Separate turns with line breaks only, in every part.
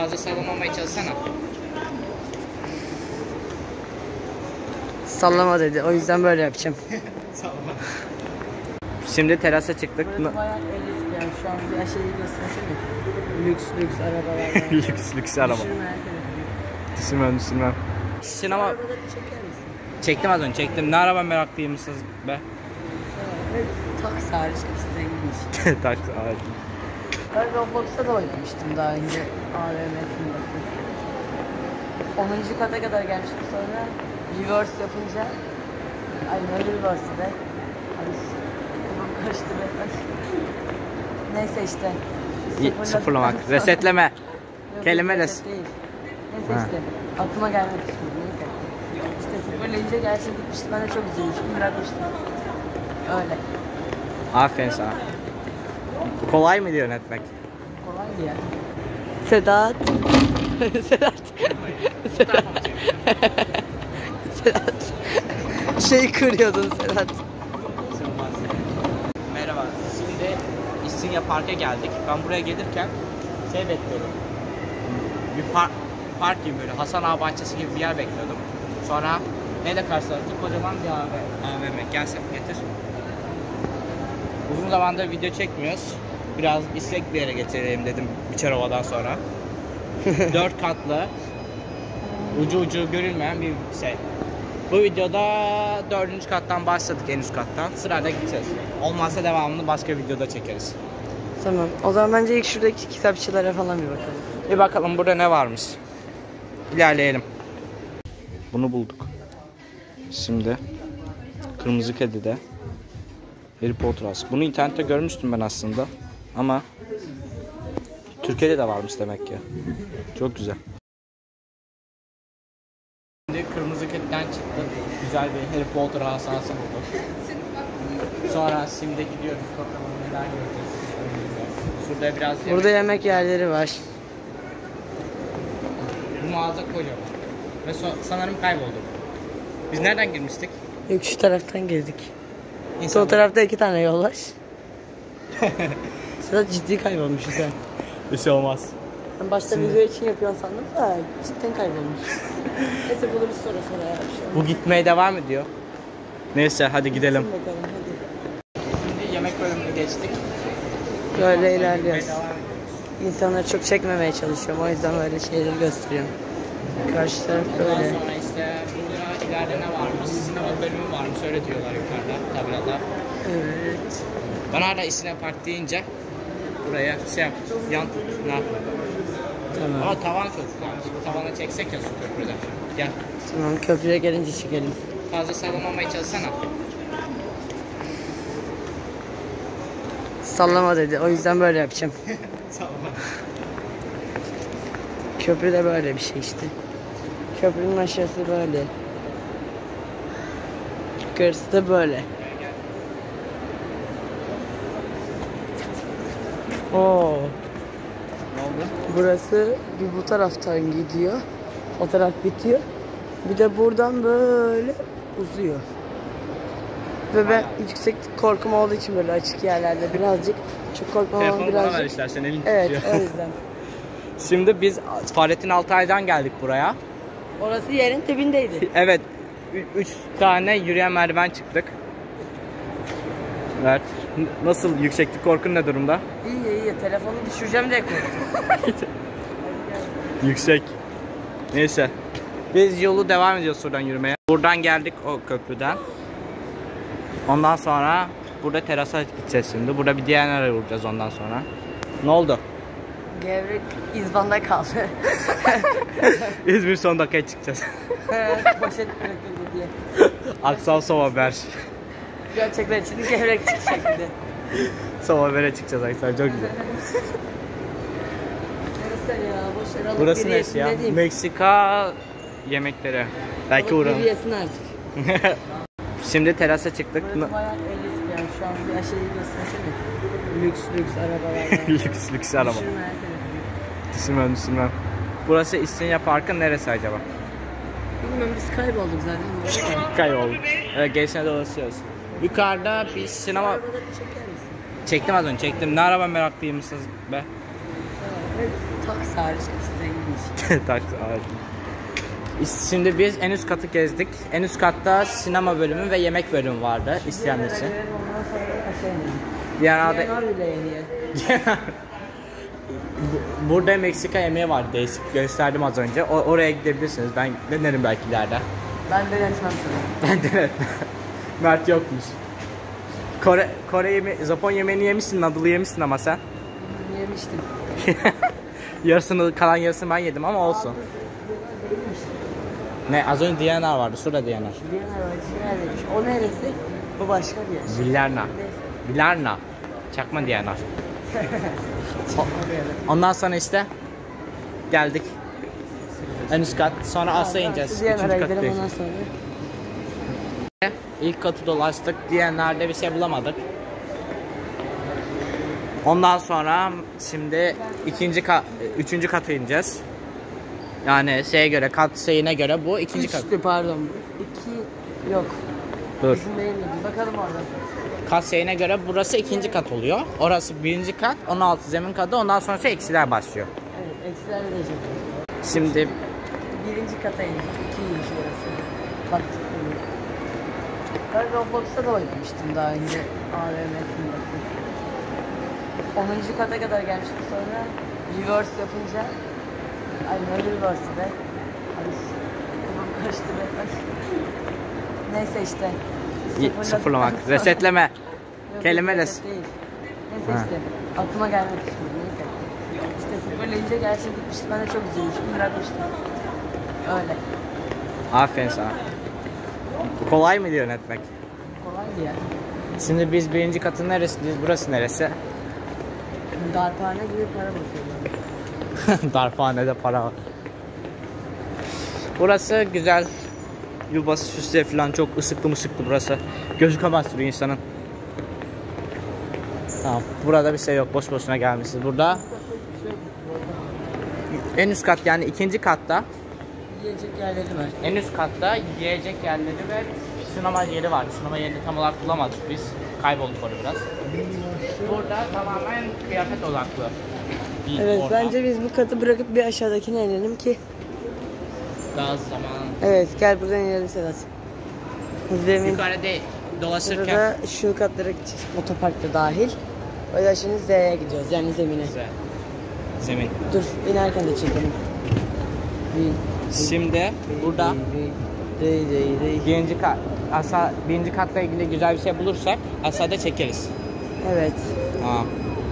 Fazla sallamamaya çalışsana.
Sallama dedi. O yüzden böyle yapacağım.
Sallama. Şimdi terasa çıktık.
Burası bayağı elit yani. Şu an bir şeyi göstersene. Lüks arabalar.
lüks araba. Düşünmem. Sinema...
Arabaları çeker misin?
Çektim az önce çektim. Ne araba meraklıymışsınız be?
Taksi hariç hepsi zengin iş.
Taksi hariç.
Ben Roblox'ta da oynamıştım daha önce AVM'sinde. 10. kata kadar gelmiştim, sonra reverse yapınca reverse de karıştı be. Neyse işte.
Sıfırlamak. Resetleme.
Yok,
Kelime
reset değil. Neyse işte. Aklıma gelmek istiyor. Neyse. İşte sıfırlayınca gerçekten gitmişti. Ben de çok üzülmüştüm. Bırakmıştım. Öyle.
Aferin sana. Kolay mı diyor yönetmek?
Kolay ya. Sedat. Sedat. Şey kırıyordun Sedat.
Merhaba. Şimdi İstinye Park'a geldik. Ben buraya gelirken bekliyordum. Bir park gibi, böyle Hasan Ağa bahçesi gibi bir yer bekliyordum. Sonra neyle karşılaştık? Kocaman bir AVM. Gel sen getir. Uzun zamandır video çekmiyoruz. Biraz istek bir yere getirelim dedim Biçarova'dan sonra. 4 katlı, ucu görülmeyen bir şey. Bu videoda 4. kattan başladık, en üst kattan. Sırayla gideceğiz. Olmazsa devamını başka videoda çekeriz.
Tamam. O zaman bence ilk şuradaki kitapçılara falan bir bakalım.
Bir bakalım burada ne varmış. İlerleyelim. Bunu bulduk. Şimdi Kırmızı Kedi'de Harry Potter as. Bunu internette görmüştüm ben aslında. Ama Türkiye'de de varmış demek ki. Çok güzel. Şimdi Kırmızı Kedi'den çıktık. Güzel bir Harry Potter asası bulduk. Sonra şimdi gidiyoruz. Bakalım neler göreceğiz. Şurada biraz yemek.
Burada yemek yerleri var.
Bu mağaza kocaman. Ve sanırım kaybolduk. Biz nereden girmiştik?
Yok, şu taraftan girdik. Sol tarafta 2 tane yol var. Sedat ciddi kaybolmuşuz sen.
Bir şey olmaz.
Ben başta video için yapıyorsun sandım da cidden kaybolmuş. Neyse buluruz sonra ya.
Bu gitmeye devam ediyor. Neyse hadi gidelim.
Bakalım, hadi.
Şimdi yemek bölümünü geçtik.
Böyle ilerliyoruz. İnsanları çok çekmemeye çalışıyorum. O yüzden böyle şeyleri gösteriyorum. Karşı taraf böyle.
Ondan sonra işte burada ileride ne varmış? Sinema bölümü varmış. Öyle diyorlar yukarıda tabelada.
Evet.
Ben hala İstinye Park deyince buraya yan tut. Ne yapalım?
Tamam.
Ama tavan çok güzelmiş. Tavana çeksek ya su köprüden. Gel.
Tamam, köprüye gelince çekelim.
Fazla sallamamaya çalışsana.
Sallama dedi. O yüzden böyle yapacağım.
Sallama.
Köprü de böyle bir şey işte. Köprünün aşağısı böyle. Yukarısı da böyle. Oo.
Ne oldu?
Burası bir bu taraftan gidiyor. O taraf bitiyor. Bir de buradan böyle uzuyor. Ve ben yükseklik korkum olduğu için böyle açık yerlerde birazcık çok korkmam ama
Telefonu bana ver
birazcık.
istersen, elin
Evet,
tutuyor.
o yüzden.
Şimdi biz Fahrettin Altay'dan geldik buraya.
Orası yerin dibindeydi.
Evet. 3 tane yürüyen merdiven çıktık. Evet. Nasıl, yükseklik korkun ne durumda?
İyi. Telefonu düşüreceğim diye korktum.
Yüksek. Neyse. Biz yolu devam ediyoruz buradan yürümeye. Buradan geldik o köprüden. Ondan sonra burada terasa gideceğiz şimdi. Burada bir diğer uğrayacağız ondan sonra. Ne oldu?
Gevrek İzban'da kaldı.
İzmir son dakikaya çıkacağız.
Poşet bırakıldı diye.
Aksal Sovaber.
Gerçekten için gevrek çıkacak bir de.
Sovaber'e çıkacağız Aksal, çok güzel.
Neresi ya? Boş yer alıp
Burası
biri
neresi ya?
yesin dediğim.
Meksika yemekleri. Belki
Alıp
uğrayalım.
biri yesin artık.
Şimdi terasa çıktık.
Burası bayağı elit yani. Şu an bir şeyi göstersene. Lüks arabalar.
lüks araba. Düşünmem. Burası İstinye Park'ın neresi acaba?
Bilmiyorum, biz kaybolduk zaten.
Kaybolduk. Evet, gençler dolaşıyoruz. Yukarıda bir sinema...
Arabaları çeker misin?
Çektim az önce, çektim. Ne araba meraklıymışsınız be?
Evet, taksi hariç hepsi zenginiz.
Taksi ağacı. Şimdi biz en üst katı gezdik. En üst katta sinema bölümü ve yemek bölümü vardı isteyenler için.
Ondan sonra aşağı inelim.
Diğer
Diğer bile yeniye.
Burada Meksika yemeği var, değişik, gösterdim az önce. Oraya gidebilirsiniz. Ben denerim belki ileride.
Ben denetmem sana.
Ben denetmem. Mert yokmuş. Kore yemeği, Japon yemeğini yemişsin, noodle'ı yemişsin ama sen.
Yemiştim.
Yarısını, kalan yarısını ben yedim ama olsun. Ne, az önce Diyanar vardı, şurada Diyanar.
Diyanar neredeymiş? O neresi? Bu başka bir yer.
Villarna. Villarna. Çakma Diyanar. Ondan sonra işte geldik. En üst kat. Sonra aşağı ineceğiz.
Diyanar'a
Üçüncü
gidelim
kattayız.
ondan sonra.
İlk katı dolaştık. Diğerlerde bir şey bulamadık. Ondan sonra şimdi üçüncü kata ineceğiz. Yani şeye göre, kat şeyine göre bu ikinci kat.
Pardon. 2 yok.
Dur.
Bizim değil mi? Bakalım orada.
Kat şeyine göre burası ikinci kat oluyor. Orası birinci kat, 16 zemin katı. Ondan sonrası eksiler başlıyor.
Evet, eksilerle de çekelim.
Şimdi
Birinci kata indik. 2'ymiş orası. Baktık bunu. Ben Roblox'ta da oynamıştım daha önce. AVM'sinde. 10. kata kadar gelmiştim, sonra reverse yapınca ne reverse be? Karıştı be. Neyse işte.
sıfırlamak, resetleme.
Yok,
Kelime
reset değil. Neyse işte. Aklıma gelmek şimdi. Neyse. İşte sıfırlayınca gerçekten gitmişti. Ben de çok üzülmüştüm. Bırakmıştım. Öyle.
Aferin sana. Kolay mı yönetmek?
Kolaydı ya.
Şimdi biz birinci katın neresindeyiz? Burası neresi?
Darphane gibi para basıyorlar.
Darphanede para var. Burası güzel. Yılbaşı süsleri falan çok ısıklı burası. Gözü kamaştırıyor insanın. Tamam. Burada bir şey yok. Boş boşuna gelmişiz. Burada en üst kat, yani ikinci katta
Yiyecek yerleri var.
en üst katta yiyecek yerleri ve sinema yeri var. Sinema yerini tam olarak bulamadık biz. Kaybolduk orada biraz. Burada tamamen kıyafet odaklı.
Evet,
ortam.
bence biz bu katı bırakıp bir aşağıdakine inelim ki.
Daha zaman.
Evet, gel buradan inelim Sedat. Zemin.
Yukarıda dolaşırken.
Burada şu katlara gideceğiz. Otoparkta dahil. O yüzden şimdi Z'ye gidiyoruz, yani zemine.
Zemin.
Dur, inerken de çekelim.
Şimdi burada birinci katla ilgili güzel bir şey bulursak aşağıda çekeriz.
Evet.
Tamam.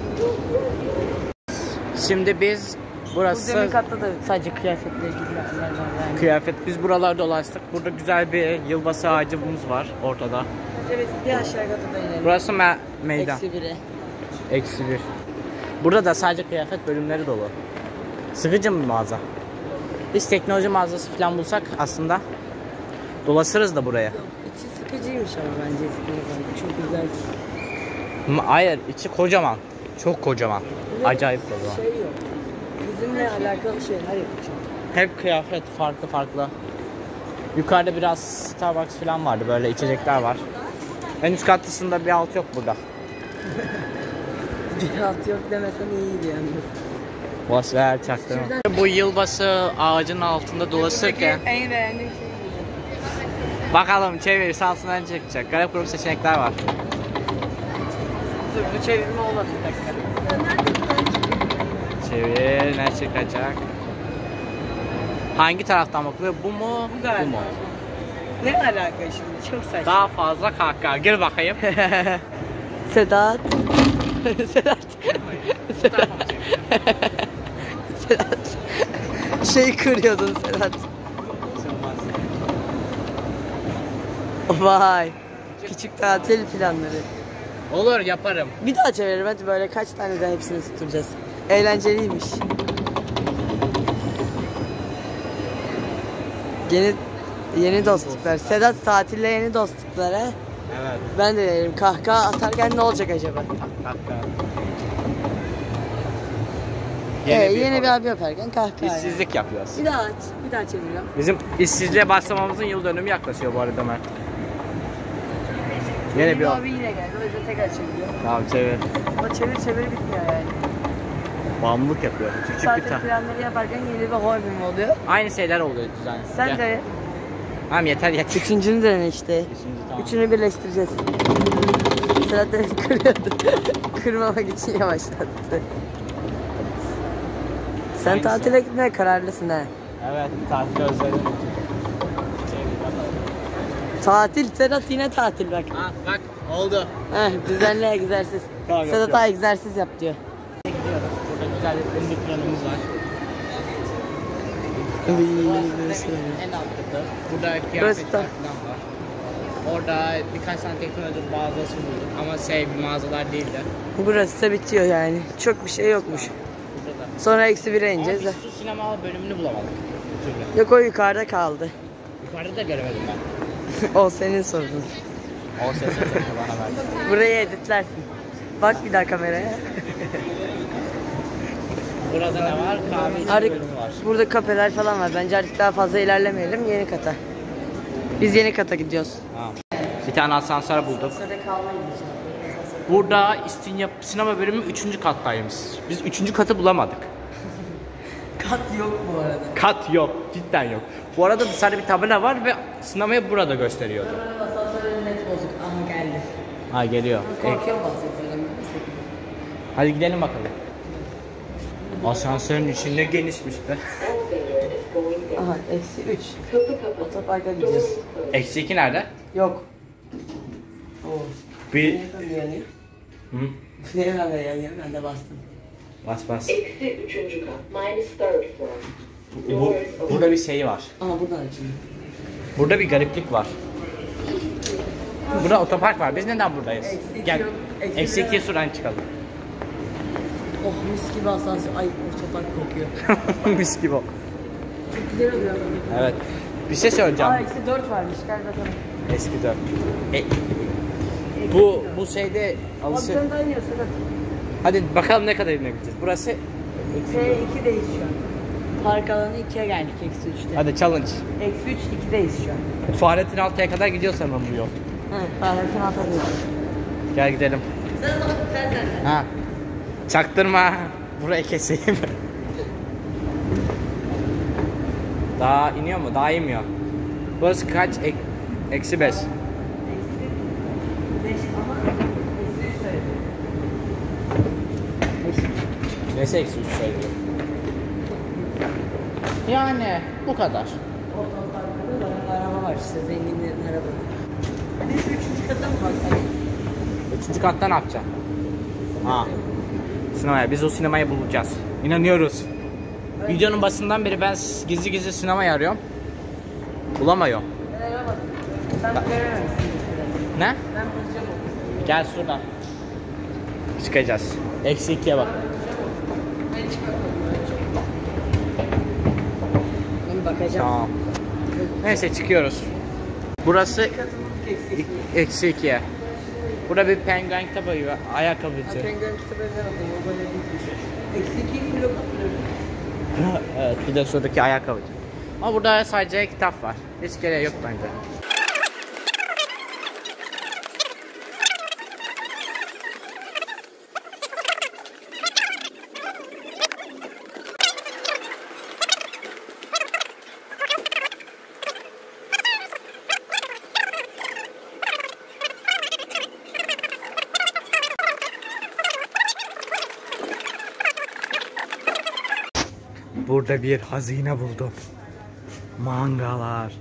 Şimdi biz
Bu zemin katta da sadece kıyafetle ilgili yerler var yani.
kıyafet, biz buralarda dolaştık. Burada güzel bir yılbaşı ağacımız var ortada.
Evet, bir aşağı kata da inelim.
Burası meydan.
-1'e.
-1. Burada da sadece kıyafet bölümleri dolu. Sıkıcı mı mağaza? Biz teknoloji mağazası falan bulsak aslında dolaşırız da buraya.
İçi sıkıcıymış ama bence sıkıcı. Çok güzel.
Hayır, içi kocaman. Çok kocaman. Acayip kocaman.
Şey yok. Bizimle alakalı şeyler yapacağım.
Hep kıyafet farklı. Yukarıda biraz Starbucks falan vardı, böyle içecekler var. En üst katlısında bir alt yok burada.
Bir alt yok demesen iyiydi yani.
Boş ver, çaktırma. Bu yılbaşı ağacının altında dolaşırken
En beğendiğim şey buydu.
bakalım çevir şansından çıkacak. Garip grup seçenekler var.
Dur, bu çevirme olmadı bir dakika.
Çevir, ne çıkacak? Hangi taraftan bakılıyor? Bu mu?
Bu galiba.
mu?
Ne alaka şimdi? Çok saçma.
Daha fazla kahkaha. Gir bakayım.
Sedat. Sedat. Sedat. Sedat. Şey kırıyordun Sedat. Vay. Küçük tatil planları.
Olur, yaparım.
Bir daha çevirelim hadi, böyle kaç tane de hepsini tutturacağız. Eğlenceliymiş. Yeni dostluklar. Sedat tatille yeni dostluklar he.
Evet.
Ben de denerim. Kahkaha atarken ne olacak acaba?
Kahkaha.
Yeni bir abi yaparken kahkaha.
İşsizlik yapıyoruz.
Bir daha aç. Bir daha çeviriyorum.
Bizim işsizliğe başlamamızın yıl dönümü yaklaşıyor bu arada Mert. Yeni bir
abi yine geldi. O yüzden tekrar çeviriyorum.
Tamam, çevir.
Ama çevir bitmiyor yani.
Bağımlılık yapıyor. Küçük bir
Tatil
tane.
planları yaparken yeni bir hobim oluyor.
Aynı şeyler oluyor düzenli.
Sen de
Tamam yeter yeter.
üçüncünü dene işte.
Tamam.
Üçünü birleştireceğiz. Zaten kırıyordu. Kırmamak için yavaşlattı. Sen
Hangisi?
tatile gitmeye kararlısın ha.
Evet tatil özledim.
Tatil Sedat yine tatil bak.
Ha bak oldu.
Düzenli egzersiz.
Tamam,
Sedat
yapıyorum.
egzersiz yap diyor.
Gidiyoruz. Burada güzel bir fındık planımız var. En alt katı. Burada kıyafetler falan var. Orada birkaç tane teknoloji mağazası bulduk ama bir mağazalar değildi.
Burası da bitiyor yani. Çok bir şey yokmuş.
Burada da.
Sonra -1'e ineceğiz.
Ama biz şu sinema bölümünü bulamadık. Bir türlü.
Yok, o yukarıda kaldı.
Yukarıda da göremedim ben.
O senin sorunun.
O ses bana verdi.
Burayı editlersin. Bak bir daha kameraya.
Burada ne var? Kahve içme
Artık
bölümü var.
burada kafeler falan var. Bence artık daha fazla ilerlemeyelim. Yeni kata. Biz yeni kata gidiyoruz.
Tamam. Bir tane asansör bulduk. Burada İstinye sinema bölümü 3. kattaymış. Biz 3. katı bulamadık.
Kat yok bu arada.
Kat yok. Cidden yok. Bu arada dışarıda bir tabela var ve sinemayı burada gösteriyordu.
Asansörün net bozuk ama geldi.
Ha geliyor.
Korkuyorum bahsediyorum.
Hadi gidelim bakalım. Asansörün içinde genişmiş be.
Aha -3. Otoparka gideceğiz.
-2 nerede?
Yok. Oo.
Bir...
Yanıyor.
Hı?
Neye yanıyor? Ben de bastım.
Bas bas.
-3. kat. -3rd floor.
Burada bir şey var.
Aha buradan açılıyor.
Burada bir gariplik var. Burada otopark var. Biz neden buradayız?
Eksi
Gel.
yok.
Eksi 2'ye şuradan çıkalım.
Oh, mis gibi asansör. Ay, otopark kokuyor.
Mis gibi o.
Çok güzel oluyor.
Evet. Bir şey söyleyeceğim.
-4 varmış. Gel bakalım.
Eski 4. Bu şeyde
Abi
alışır.
sen daha iniyorsun.
Hadi bakalım ne kadar inebileceğiz. Burası
-2'deyiz şu an. Park alanı 2'ye geldik -3'te.
hadi challenge.
-3 2'deyiz şu an.
Fahrettin Altay'a kadar gidiyor sanırım bu yol.
Evet, Fahrettin Altay'dayız.
Gel gidelim.
Sen bak sen.
Ha. Çaktırma. Burayı keseyim. Daha iniyor mu? Daha inmiyor. Burası kaç? -5.
-5 ama -3 söyledi.
Neyse -3 söylüyor. Yani bu kadar.
Otoparkta araba var işte, zenginlerin arabaları. Biz 3. kata mı baksak?
3. katta ne yapacaksın? Ha. Sinemaya. Biz o sinemayı bulacağız. İnanıyoruz. Videonun başından beri ben gizli gizli sinemayı arıyorum. Bulamıyorum.
Ben aramadım. Sen görememişsin mesela.
Ne?
Ben bulacağım onu.
Gel şuradan. Çıkacağız. -2'ye bak.
Ben hiç bakmadım. Ben bakacağım.
Tamam. Neyse çıkıyoruz. Burası -2'ye. Burada bir penguen kitabı var. Ayakkabıcı.
Penguen kitabı ne yapayım? O böyle değil. -2 kilo kapıyorum.
Evet, bir de şuradaki ayakkabıcı. Ama burada sadece kitap var. Hiç gereği yok bence. Burada bir hazine buldum. Mangalar.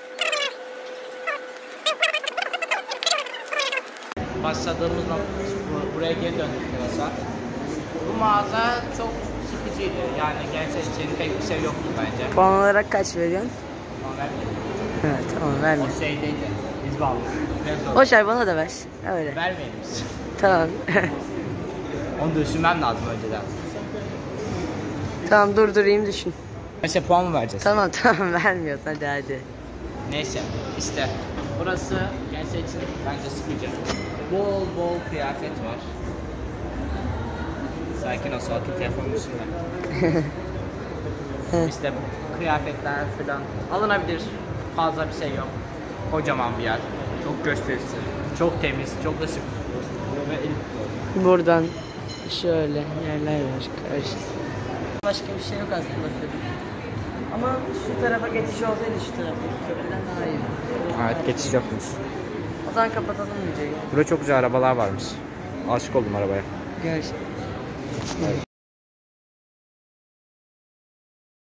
Başladığımız buraya geri döndük burası. Bu mağaza çok sıkıcıydı. Yani gerçek içeri pek bir şey yoktu bence.
Puan olarak kaç veriyorsun?
Ama vermedim.
Evet, tamam verme.
O şeydeydi. Biz bağlıyız.
Boş ver, bana da ver. Öyle.
Vermeyelim biz.
Tamam.
Onu düşünmem lazım önceden.
Tamam, durdurayım düşün.
Neyse puan mı vereceğiz?
Tamam vermiyorsun, hadi.
Neyse işte burası gençler için bence sıkıcı. Bol bol kıyafet var. Sakin ol, sakin telefonun üstünde. İşte kıyafetler falan alınabilir. Fazla bir şey yok. Kocaman bir yer. Çok gösterişli. Çok temiz, çok da şık. Ve
Buradan şöyle yerler var karşısında. Başka bir şey yok aslında dedim. Ama şu tarafa geçiş olsaydı şu tarafa. Köprüden daha iyi.
Evet, geçiş yokmuş.
O zaman kapatalım videoyu.
Burada çok güzel arabalar varmış. Aşık oldum arabaya.
Görüşürüz.
Evet.